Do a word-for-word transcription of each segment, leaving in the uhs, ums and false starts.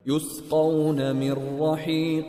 يسقون من رحيق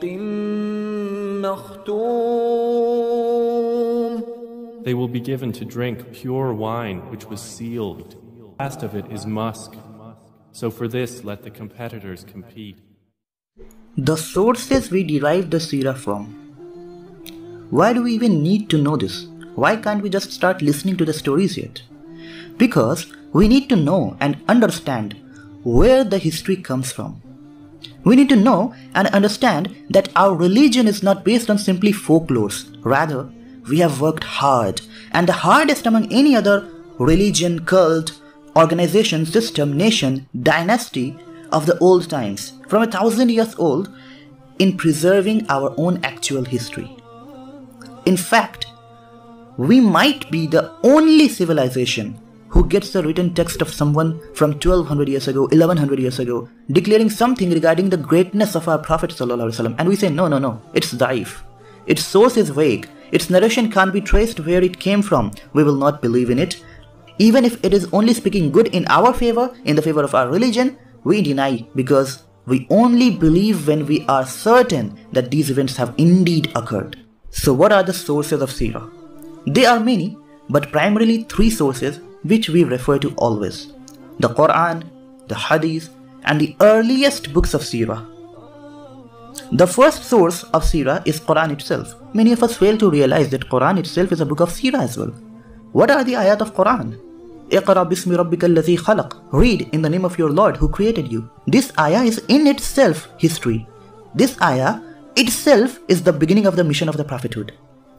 مختوم. They will be given to drink pure wine which was sealed. The last of it is musk. So for this let the competitors compete. The sources we derive the seerah from. Why do we even need to know this? Why can't we just start listening to the stories yet? Because we need to know and understand where the history comes from. We need to know and understand that our religion is not based on simply folklores. Rather, we have worked hard, and the hardest among any other religion, cult, organization, system, nation, dynasty of the old times, from a thousand years old, in preserving our own actual history. In fact, we might be the only civilization who gets the written text of someone from twelve hundred years ago, eleven hundred years ago, declaring something regarding the greatness of our Prophet ﷺ, and we say, no, no, no, it's daif. Its source is vague. Its narration can't be traced where it came from. We will not believe in it. Even if it is only speaking good in our favor, in the favor of our religion, we deny, because we only believe when we are certain that these events have indeed occurred. So what are the sources of seerah? There are many, but primarily three sources which we refer to always: the Quran, the Hadith, and the earliest books of seerah. The first source of seerah is Quran itself. Many of us fail to realize that Quran itself is a book of seerah as well. What are the ayat of Quran? Iqra bismi rabbika alladhi khalaq. Read in the name of your Lord who created you. This ayah is in itself history. This ayah itself is the beginning of the mission of the prophethood.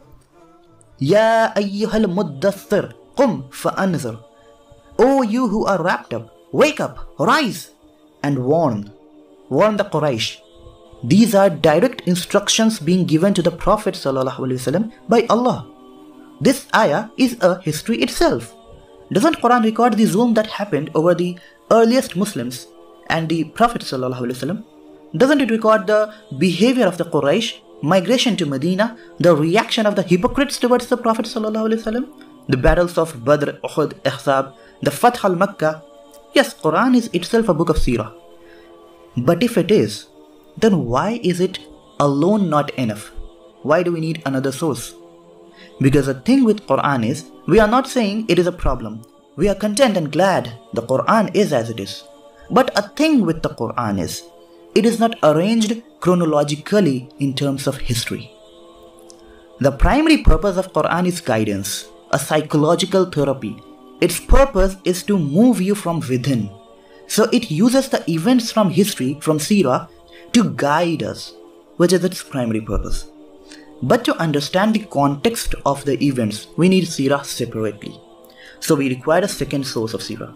Ya ayyuhal muddaththir qum fa'anzir. O you who are wrapped up, wake up, rise, and warn. Warn the Quraysh. These are direct instructions being given to the Prophet ﷺ by Allah. This ayah is a history itself. Doesn't Quran record the zulm that happened over the earliest Muslims and the Prophet ﷺ? Doesn't it record the behavior of the Quraysh, migration to Medina, the reaction of the hypocrites towards the Prophet ﷺ, the battles of Badr, Uhud, Ahzab, the Fath al-Makkah? Yes, Quran is itself a book of seerah. But if it is, then why is it alone not enough? Why do we need another source? Because the thing with Quran is, we are not saying it is a problem. We are content and glad the Quran is as it is. But a thing with the Quran is, it is not arranged chronologically in terms of history. The primary purpose of Quran is guidance, a psychological therapy. Its purpose is to move you from within. So it uses the events from history, from seerah, to guide us, which is its primary purpose. But to understand the context of the events, we need seerah separately. So we require a second source of seerah.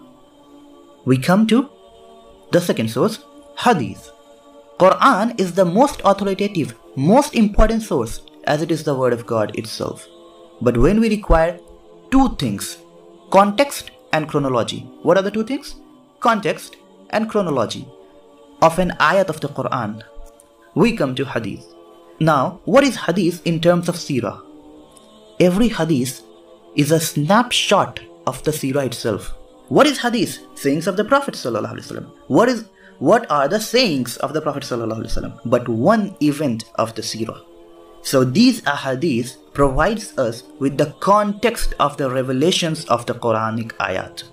We come to the second source, Hadith. Quran is the most authoritative, most important source, as it is the word of God itself. But when we require two things, context and chronology. What are the two things? Context and chronology of an ayat of the Quran, we come to Hadith. Now, what is Hadith in terms of seerah? Every Hadith is a snapshot of the seerah itself. What is Hadith? Sayings of the Prophet ﷺ. What is What are the sayings of the Prophet ﷺ? But one event of the seerah. So these ahadith provides us with the context of the revelations of the Quranic ayat.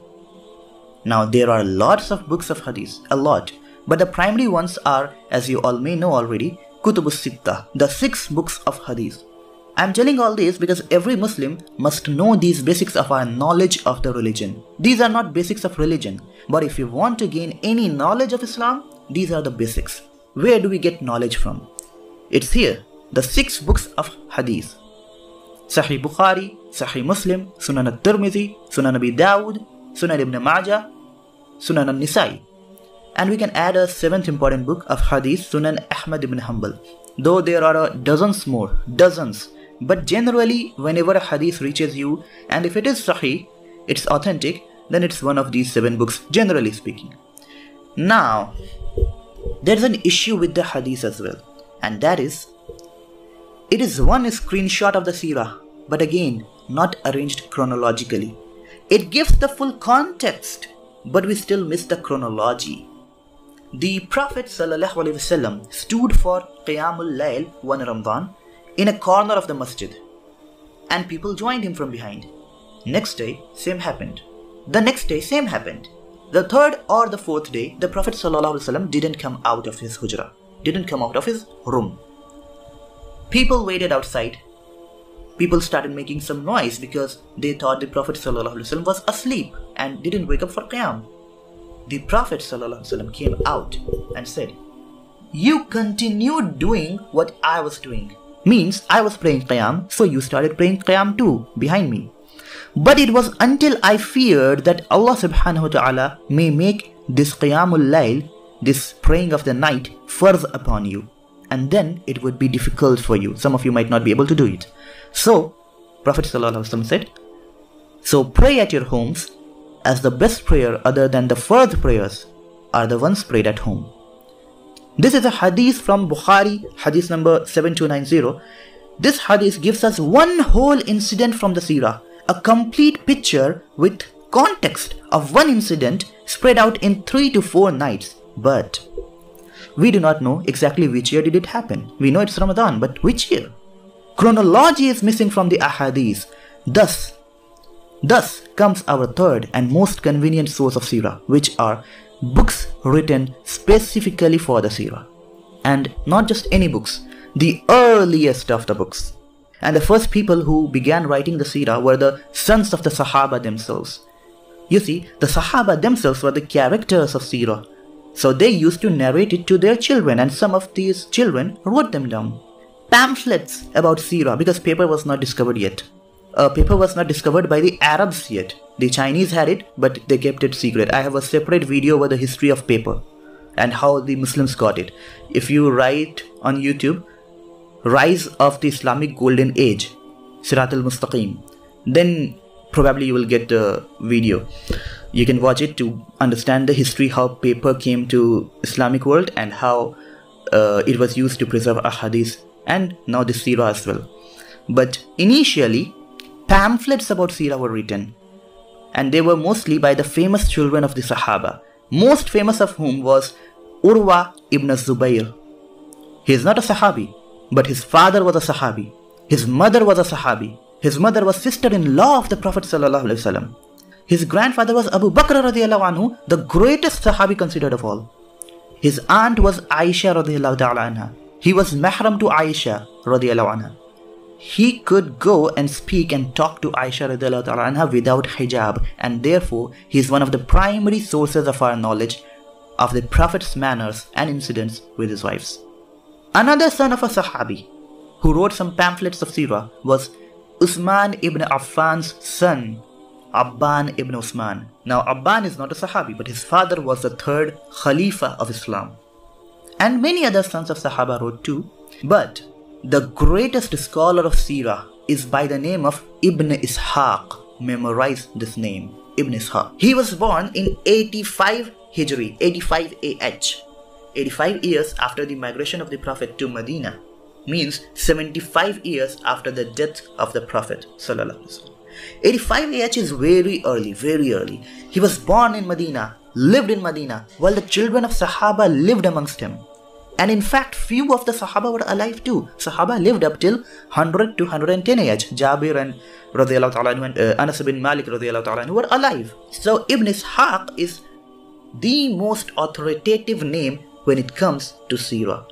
Now there are lots of books of hadith, a lot. But the primary ones are, as you all may know already, Kutubus Sitta, the six books of hadith. I am telling all this because every Muslim must know these basics of our knowledge of the religion. These are not basics of religion, but if you want to gain any knowledge of Islam, these are the basics. Where do we get knowledge from? It's here, the six books of hadith. Sahih Bukhari, Sahih Muslim, Sunan al-Tirmidhi, Sunan Abi Dawud, Sunan Ibn Majah, Sunan al-Nisa'i. And we can add a seventh important book of hadith, Sunan Ahmad ibn Hanbal. Though there are uh, dozens more, dozens. But generally, whenever a hadith reaches you, and if it is sahih, it's authentic, then it's one of these seven books, generally speaking. Now, there's an issue with the hadith as well. And that is, it is one screenshot of the seerah, but again, not arranged chronologically. It gives the full context, but we still miss the chronology. The Prophet ﷺ stood for Qiyamul Layl one Ramadan in a corner of the masjid, and people joined him from behind. Next day, same happened. The next day, same happened. The third or the fourth day, the Prophet ﷺ didn't come out of his hujra, didn't come out of his room. People waited outside. People started making some noise because they thought the Prophet ﷺ was asleep and didn't wake up for Qiyam. The Prophet ﷺ came out and said, "You continued doing what I was doing." Means I was praying Qiyam, so you started praying Qiyam too, behind me. But it was until I feared that Allah subhanahu wa ta'ala may make this Qiyamul Layl, this praying of the night, farz upon you. And then it would be difficult for you. Some of you might not be able to do it. So, Prophet ﷺ said, so pray at your homes, as the best prayer other than the fard prayers are the ones prayed at home. This is a hadith from Bukhari, hadith number seven two nine zero. This hadith gives us one whole incident from the seerah, a complete picture with context of one incident spread out in three to four nights. But we do not know exactly which year did it happen. We know it's Ramadan, but which year? Chronology is missing from the ahadith. Thus, thus comes our third and most convenient source of seerah, which are books written specifically for the seerah. And not just any books, the earliest of the books. And the first people who began writing the seerah were the sons of the Sahaba themselves. You see, the Sahaba themselves were the characters of seerah. So they used to narrate it to their children, and some of these children wrote them down. Pamphlets about seerah, because paper was not discovered yet. Uh, paper was not discovered by the Arabs yet. The Chinese had it, but they kept it secret. I have a separate video over the history of paper and how the Muslims got it. If you write on YouTube, Rise of the Islamic Golden Age, Sirat al-Mustaqim, then probably you will get the video. You can watch it to understand the history, how paper came to Islamic world and how uh, it was used to preserve ahadith, and now the seerah as well. But initially, pamphlets about seerah were written, and they were mostly by the famous children of the Sahaba, most famous of whom was Urwa ibn Zubayr. He is not a Sahabi, but his father was a Sahabi. His mother was a Sahabi. His mother was sister-in-law of the Prophet ﷺ. His grandfather was Abu Bakr radiallahu anhu, the greatest Sahabi considered of all. His aunt was Aisha radiallahu ta'ala anha. He was mahram to Aisha radiallahu anha. He could go and speak and talk to Aisha radiallahu ta'ala anha without hijab, and therefore he is one of the primary sources of our knowledge of the Prophet's manners and incidents with his wives. Another son of a Sahabi who wrote some pamphlets of seerah was Usman ibn Affan's son, Abban ibn Usman. Now Abban is not a Sahabi, but his father was the third Khalifa of Islam. And many other sons of Sahaba wrote too. But the greatest scholar of seerah is by the name of Ibn Ishaq. Memorize this name, Ibn Ishaq. He was born in eighty-five Hijri, eighty-five A H. eighty-five years after the migration of the Prophet to Medina, means seventy-five years after the death of the Prophet ﷺ. eighty-five A H is very early, very early. He was born in Medina, lived in Medina, while the children of Sahaba lived amongst him. And in fact, few of the Sahaba were alive too. Sahaba lived up till one hundred to one hundred ten A H. Jabir and radiallahu ta'ala and uh, Anas bin Malik radiallahu ta'ala were alive. So Ibn Ishaq is the most authoritative name when it comes to seerah.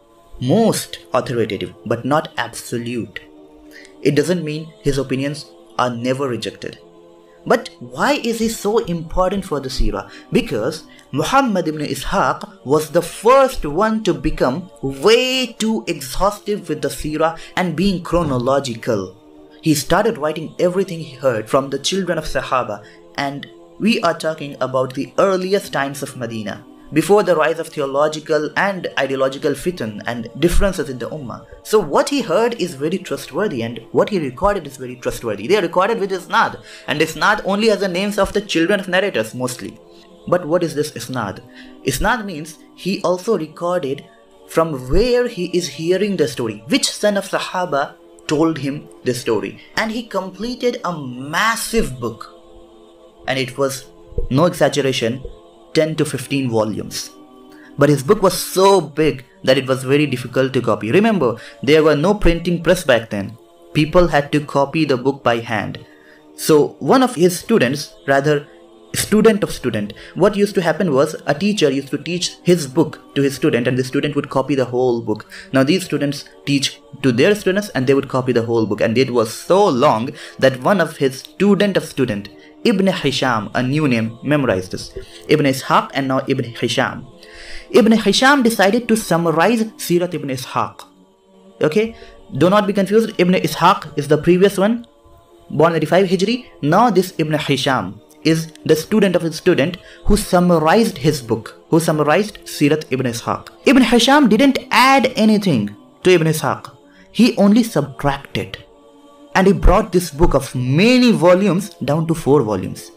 Most authoritative, but not absolute. It doesn't mean his opinions are never rejected. But why is he so important for the seerah? Because Muhammad ibn Ishaq was the first one to become way too exhaustive with the seerah and being chronological. He started writing everything he heard from the children of Sahaba, and we are talking about the earliest times of Medina, before the rise of theological and ideological fitan and differences in the ummah. So what he heard is very trustworthy, and what he recorded is very trustworthy. They are recorded with isnad, and isnad only has the names of the children of narrators mostly. But what is this isnad? Isnad means he also recorded from where he is hearing the story, which son of Sahaba told him the story. And he completed a massive book, and it was, no exaggeration, ten to fifteen volumes. but his book was so big that it was very difficult to copy. Remember, there were no printing press back then. People had to copy the book by hand. So one of his students, rather student of student, what used to happen was a teacher used to teach his book to his student and the student would copy the whole book. Now these students teach to their students and they would copy the whole book, and it was so long that one of his student of student, Ibn Hisham, a new name, memorized this. Ibn Ishaq and now Ibn Hisham. Ibn Hisham decided to summarize Sirat Ibn Ishaq. Okay, do not be confused. Ibn Ishaq is the previous one, born eighty-five Hijri. Now this Ibn Hisham is the student of his student who summarized his book, who summarized Sirat Ibn Ishaq. Ibn Hisham didn't add anything to Ibn Ishaq. He only subtracted. And he brought this book of many volumes down to four volumes.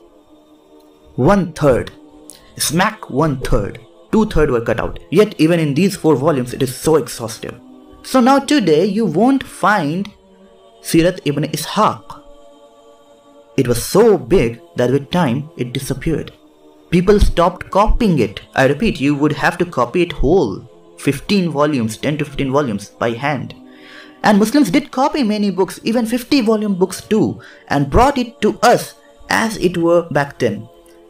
One third. Smack one third. Two third were cut out. Yet even in these four volumes it is so exhaustive. So now today you won't find Sirat Ibn Ishaq. It was so big that with time it disappeared. People stopped copying it. I repeat, you would have to copy it whole. fifteen volumes, ten to fifteen volumes by hand. And Muslims did copy many books, even fifty volume books too, and brought it to us as it were back then.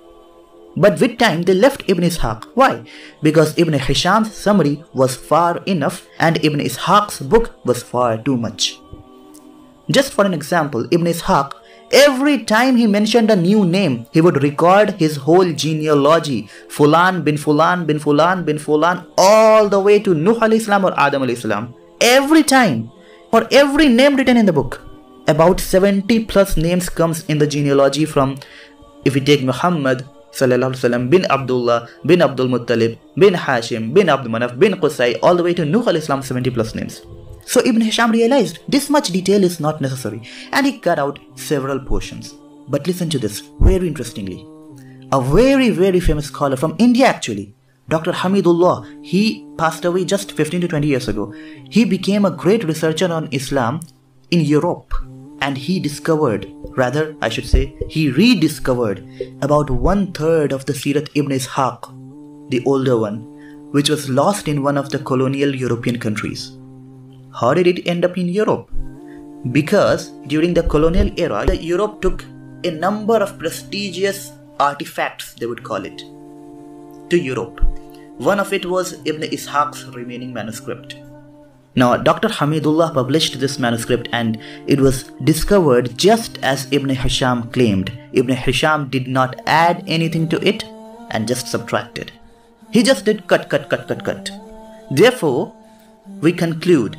But with time they left Ibn Ishaq. Why? Because Ibn Hisham's summary was far enough and Ibn Ishaq's book was far too much. Just for an example, Ibn Ishaq, every time he mentioned a new name, he would record his whole genealogy, Fulan bin Fulan bin Fulan bin Fulan, all the way to Nuh alayhi salam or Adam alayhi salam. Every time, for every name written in the book. About seventy plus names comes in the genealogy from, if we take Muhammad sallallahu alaihi wasallam, bin Abdullah, bin Abdul Muttalib, bin Hashim, bin Abdul Manaf, bin Qusay, all the way to Nuh alayhi salam, seventy plus names. So Ibn Hisham realized this much detail is not necessary and he cut out several portions. But listen to this, very interestingly. A very very famous scholar from India actually, Doctor Hamidullah, he passed away just fifteen to twenty years ago. He became a great researcher on Islam in Europe and he discovered, rather I should say, he rediscovered about one third of the Sirat Ibn Ishaq, the older one, which was lost in one of the colonial European countries. How did it end up in Europe? Because during the colonial era, Europe took a number of prestigious artifacts, they would call it, to Europe. One of it was Ibn Ishaq's remaining manuscript. Now, Doctor Hamidullah published this manuscript and it was discovered just as Ibn Hisham claimed. Ibn Hisham did not add anything to it and just subtracted. He just did cut, cut, cut, cut, cut. Therefore, we conclude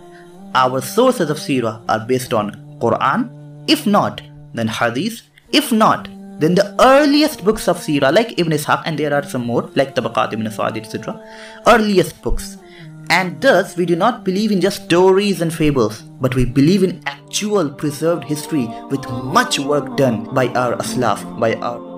our sources of Seerah are based on Quran. If not, then Hadith. If not, then the earliest books of Seerah like Ibn Ishaq, and there are some more like Tabaqat Ibn Sa'd, et cetera. Earliest books. And thus we do not believe in just stories and fables, but we believe in actual preserved history with much work done by our Aslaf, by our